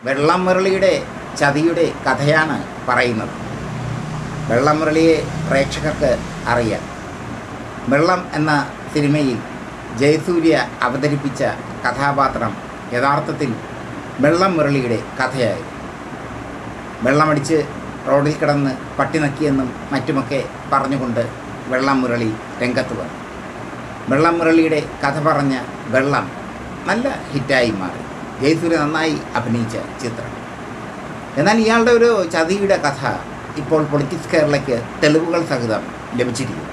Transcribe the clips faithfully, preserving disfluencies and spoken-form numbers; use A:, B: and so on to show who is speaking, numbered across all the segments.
A: വെള്ളം മുരളിയുടെ ചതിയുടെ കഥയാണ് പറയുന്നത്. വെള്ളം മുരളിയെ പ്രേക്ഷകർക്ക് അറിയാം. വെള്ളം എന്ന സിനിമയിൽ ജയസൂര്യ അവതരിപ്പിച്ച കഥാപാത്രം യഥാർത്ഥത്തിൽ വെള്ളം മുരളിയുടെ കഥയായിരുന്നു. വെള്ളമടിച്ച് റോഡിൽ കിടന്ന് പട്ടി നക്കിയെന്നും മറ്റുമൊക്കെ പറഞ്ഞുകൊണ്ട് വെള്ളം മുരളി രംഗത്ത് വന്നു. വെള്ളം മുരളിയുടെ കഥ പറഞ്ഞ വെള്ളം നല്ല ഹിറ്റായി മാറി. ജയസൂര്യ നന്നായി അഭിനയിച്ച ചിത്രം. എന്നാൽ ഇയാളുടെ ഒരു ചതിയുടെ കഥ ഇപ്പോൾ പൊളിറ്റിക്സ് കേരളയ്ക്ക് തെളിവുകൾ സഹിതം ലഭിച്ചിരിക്കുന്നു.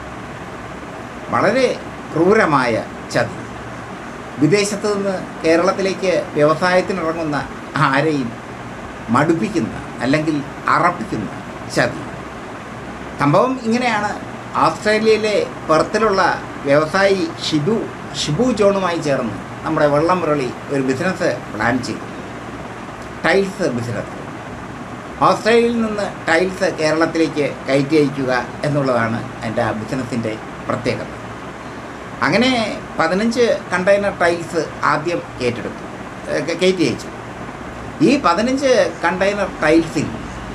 A: വളരെ ക്രൂരമായ ചതി. വിദേശത്ത് നിന്ന് കേരളത്തിലേക്ക് വ്യവസായത്തിനിറങ്ങുന്ന ആരെയും മടുപ്പിക്കുന്ന അല്ലെങ്കിൽ അറപ്പിക്കുന്ന ചതി. സംഭവം ഇങ്ങനെയാണ്. ഓസ്ട്രേലിയയിലെ പെർത്തിലുള്ള വ്യവസായി ഷിബു ഷിബു ജോണുമായി ചേർന്ന് നമ്മുടെ വെള്ളം മുരളി ഒരു ബിസിനസ് പ്ലാൻ ചെയ്തു. Tiles business. ഓസ്ട്രേലിയയിൽ നിന്ന് ടൈൽസ് കേരളത്തിലേക്ക് കയറ്റി അയക്കുക എന്നുള്ളതാണ് എൻ്റെ ആ ബിസിനസ്സിൻ്റെ പ്രത്യേകത. അങ്ങനെ പതിനഞ്ച് കണ്ടെയ്നർ ടൈൽസ് ആദ്യം ഏറ്റെടുത്തു കയറ്റി അയച്ചു. ഈ പതിനഞ്ച് കണ്ടെയ്നർ ടൈൽസിൽ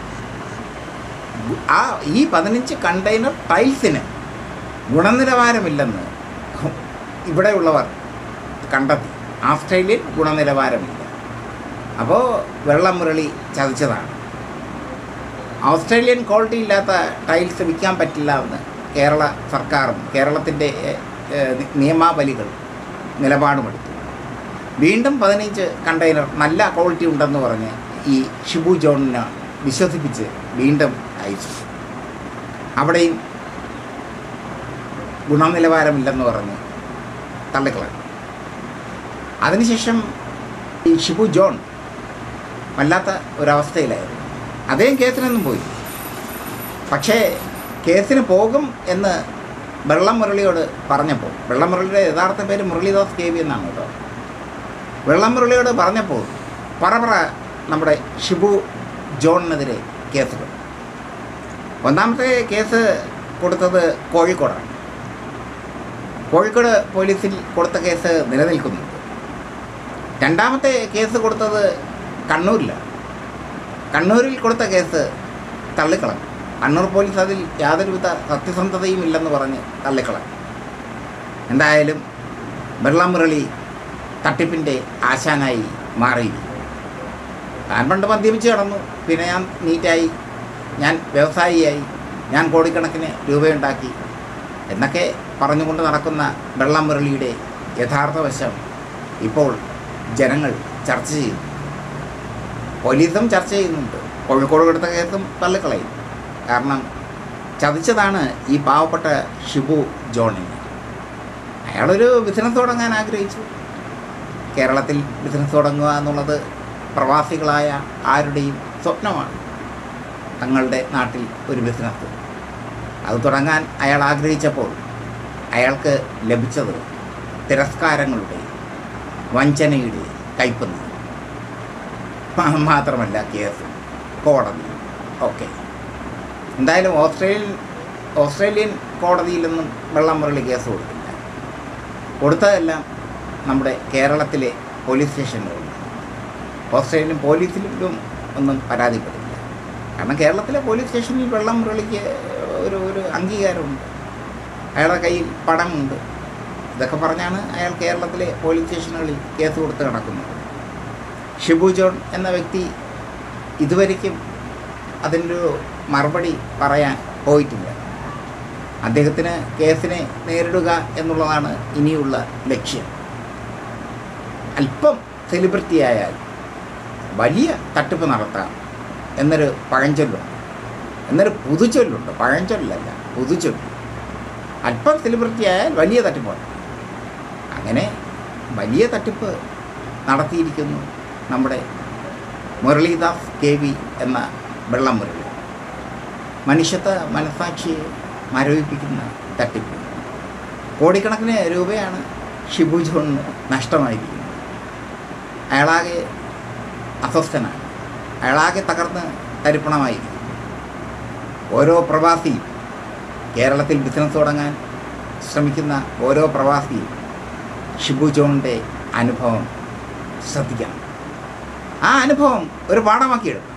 A: ആ ഈ പതിനഞ്ച് കണ്ടെയ്നർ ടൈൽസിന് ഗുണനിലവാരമില്ലെന്ന് ഇവിടെയുള്ളവർ കണ്ടെത്തി. ഓസ്ട്രേലിയൻ ഗുണനിലവാരമില്ല. അപ്പോൾ വെള്ളം മുരളി ചതിച്ചതാണ്. ഓസ്ട്രേലിയൻ ക്വാളിറ്റി ഇല്ലാത്ത ടൈൽസ് വിൽക്കാൻ പറ്റില്ല എന്ന് കേരള സർക്കാരും കേരളത്തിൻ്റെ നിയമാവലികൾ നിലപാടുമെടുത്തു. വീണ്ടും പതിനഞ്ച് കണ്ടെയ്നർ നല്ല ക്വാളിറ്റി ഉണ്ടെന്ന് പറഞ്ഞ് ഈ ഷിബു ജോണിനെ വിശ്വസിപ്പിച്ച് വീണ്ടും അയച്ചു. അവിടെയും ഗുണനിലവാരമില്ലെന്ന് പറഞ്ഞ് തള്ളിക്കളഞ്ഞു. അതിനുശേഷം ഈ ഷിബു ജോൺ വല്ലാത്ത ഒരവസ്ഥയിലായിരുന്നു. അദ്ദേഹം കേസിനൊന്നും പോയി. പക്ഷേ കേസിന് പോകും എന്ന് വെള്ളം മുരളിയോട് പറഞ്ഞപ്പോൾ, വെള്ളം മുരളിയുടെ യഥാർത്ഥ പേര് മുരളീദാസ് കെ വി എന്നാണ് കേട്ടോ. വെള്ളം മുരളിയോട് പറഞ്ഞപ്പോൾ പറപറ നമ്മുടെ ഷിബു ജോണിനെതിരെ കേസുകൾ. ഒന്നാമത്തെ കേസ് കൊടുത്തത് കോഴിക്കോടാണ്. കോഴിക്കോട് പോലീസിൽ കൊടുത്ത കേസ് നിലനിൽക്കുന്നുണ്ട്. രണ്ടാമത്തെ കേസ് കൊടുത്തത് കണ്ണൂരിലാണ്. കണ്ണൂരിൽ കൊടുത്ത കേസ് തള്ളിക്കളഞ്ഞു. കണ്ണൂർ പോലീസ് അതിൽ യാതൊരുവിധ സത്യസന്ധതയും ഇല്ലെന്ന് പറഞ്ഞ് തള്ളിക്കളഞ്ഞു. എന്തായാലും വെള്ളം മുരളി തട്ടിപ്പിൻ്റെ ആശാനായി മാറി. ഞാൻ പണ്ട് മദ്യപിച്ച് കിടന്നു, പിന്നെ ഞാൻ നീറ്റായി, ഞാൻ വ്യവസായിയായി, ഞാൻ കോടിക്കണക്കിന് രൂപയുണ്ടാക്കി എന്നൊക്കെ പറഞ്ഞുകൊണ്ട് നടക്കുന്ന വെള്ളം മുരളിയുടെ യഥാർത്ഥ വശം ഇപ്പോൾ ജനങ്ങൾ ചർച്ച ചെയ്യുന്നു. പോലീസും ചർച്ച ചെയ്യുന്നുണ്ട്. കോഴിക്കോട് കൊടുത്ത കേസും തള്ളിക്കളയും. കാരണം ചതിച്ചതാണ് ഈ പാവപ്പെട്ട ഷിബു ജോണിനെ. അയാളൊരു ബിസിനസ് തുടങ്ങാൻ ആഗ്രഹിച്ചു. കേരളത്തിൽ ബിസിനസ് തുടങ്ങുക എന്നുള്ളത് പ്രവാസികളായ ആരുടെയും സ്വപ്നമാണ്. തങ്ങളുടെ നാട്ടിൽ ഒരു ബിസിനസ് അത് തുടങ്ങാൻ അയാൾ ആഗ്രഹിച്ചപ്പോൾ അയാൾക്ക് ലഭിച്ചത് തിരസ്കാരങ്ങളുടെ, വഞ്ചനയുടെ കൈപ്പുണ്യം മാത്രമല്ല കേസ്, കോടതി ഒക്കെ. എന്തായാലും ഓസ്ട്രേലിയൻ ഓസ്ട്രേലിയൻ കോടതിയിലൊന്നും വെള്ളം മുരളി കേസ് കൊടുക്കില്ല. കൊടുത്തതെല്ലാം നമ്മുടെ കേരളത്തിലെ പോലീസ് സ്റ്റേഷനുകളിൽ. ഓസ്ട്രേലിയൻ പോലീസിലും ഒന്നും പരാതിപ്പെടില്ല. കാരണം കേരളത്തിലെ പോലീസ് സ്റ്റേഷനിൽ വെള്ളം മുരളിക്ക് ഒരു ഒരു അംഗീകാരമുണ്ട്. അയാളുടെ കയ്യിൽ പണമുണ്ട്. ഇതൊക്കെ പറഞ്ഞാണ് അയാൾ കേരളത്തിലെ പോലീസ് സ്റ്റേഷനുകളിൽ കേസ് കൊടുത്ത് നടക്കുന്നത്. ഷിബു ജോൺ എന്ന വ്യക്തി ഇതുവരയ്ക്കും അതിനൊരു മറുപടി പറയാൻ പോയിട്ടില്ല. അദ്ദേഹത്തിന് കേസിനെ നേരിടുക എന്നുള്ളതാണ് ഇനിയുള്ള ലക്ഷ്യം. അല്പം സെലിബ്രിറ്റിയായാൽ വലിയ തട്ടിപ്പ് നടത്താം എന്നൊരു പഴഞ്ചൊല്ലുണ്ട്, എന്നൊരു പുതുചൊല്ലുണ്ട്. പഴഞ്ചൊല്ലല്ല, പുതുചൊല്ല്. അല്പം സെലിബ്രിറ്റി ആയാൽ വലിയ തട്ടിപ്പാണ്. അങ്ങനെ വലിയ തട്ടിപ്പ് നടത്തിയിരിക്കുന്നു നമ്മുടെ മുരളീദാസ് കെ വി എന്ന വെള്ളം മുരളി. മനുഷ്യത്വ മനസാക്ഷിയെ മരവിപ്പിക്കുന്ന തട്ടിപ്പ്. കോടിക്കണക്കിന് രൂപയാണ് ഷിബു ജോണിന് നഷ്ടമായിരിക്കുന്നത്. അയാളാകെ അസ്വസ്ഥനാണ്. അയാളാകെ തകർന്ന് തരിപ്പണമായിരിക്കും. ഓരോ പ്രവാസിയും, കേരളത്തിൽ ബിസിനസ് തുടങ്ങാൻ ശ്രമിക്കുന്ന ഓരോ പ്രവാസിയും ഷിബു ജോണിൻ്റെ അനുഭവം ശ്രദ്ധിക്കണം. ആ അനുഭവം ഒരു പാഠമാക്കിയെടുക്കും.